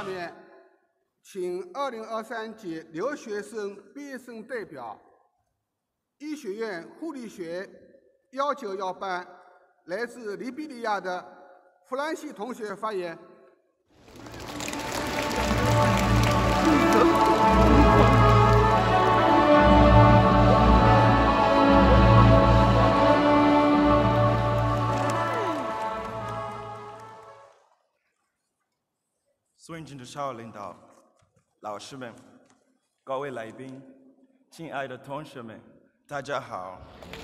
面，请2023届留学生毕业生代表、医学院护理学1918班来自利比里亚的弗兰西同学发言。 尊敬的校领导、老师们、各位来宾、亲爱的同学们，大家好。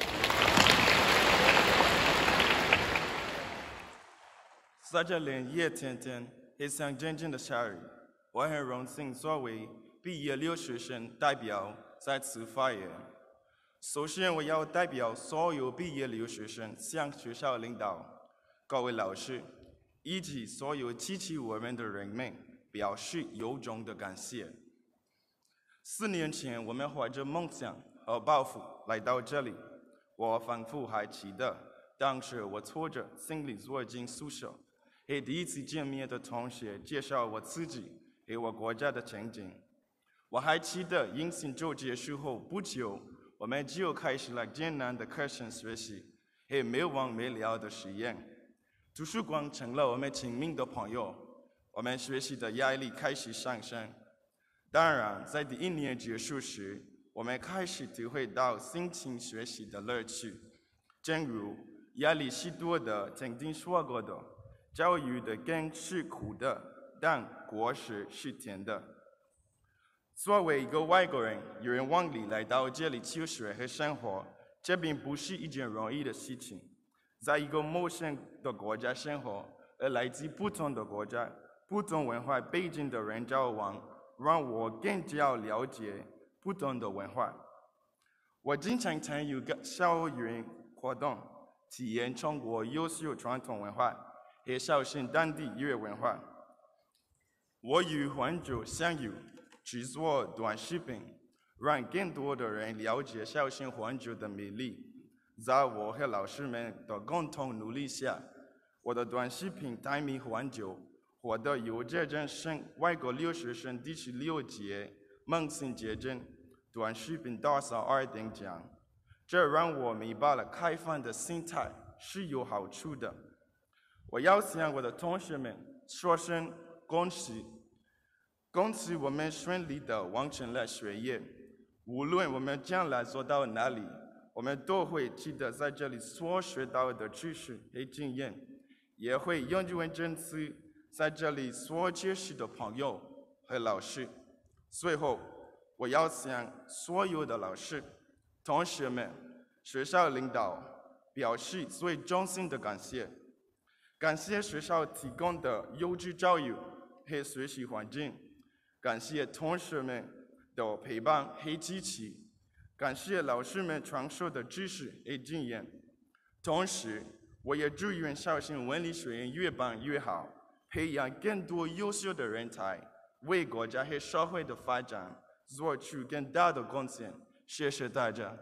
在这连夜天天黑上阵阵的下雨，我很荣幸作为毕业留学生代表再次发言。首先，我要代表所有毕业留学生向学校领导、各位老师以及所有支持我们的人们表示由衷的感谢。4年前，我们怀着梦想和抱负来到这里，我仿佛还记得当时我拖着行李走进宿舍，给第一次见面的同学介绍我自己和我国家的情景。我还记得迎新周结束后不久，我们就开始了艰难的课程学习和没完没了的实验。图书馆成了我们亲密的朋友，我们学习的压力开始上升。当然，在第1年结束时，我们开始体会到辛勤学习的乐趣。正如压力是多的曾经说过的，教育的根是苦的，但果实是甜的。作为一个外国人，远万里来到这里求学和生活，这并不是一件容易的事情。在一个陌生的国家生活，而来自不同的国家、不同文化背景的人交往，让我更加了解不同的文化。我经常参与校园活动，体验中国优秀传统文化和绍兴当地粤文化。我与患者相遇，制作短视频，让更多的人了解绍兴患者的魅力。在我和老师们的共同努力下，我的短视频《台米环球》获得有这真生外国留学生第16届梦想结晶短视频大赛2等奖。这让我明白了开放的心态是有好处的。我要向我的同学们说声恭喜！恭喜我们顺利地完成了学业。无论我们将来走到哪里，我们都会记得在这里所学到的知识和经验，也会永远珍惜在这里所结识的朋友和老师。最后，我要向所有的老师、同学们、学校领导表示最衷心的感谢。感谢学校提供的优质教育和学习环境，感谢同学们的陪伴和支持，感谢老师们传授的知识和经验。同时，我也祝愿绍兴文理学院越办越好，培养更多优秀的人才，为国家和社会的发展做出更大的贡献。谢谢大家。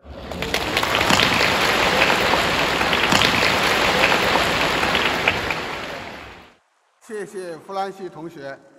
谢谢弗兰西同学。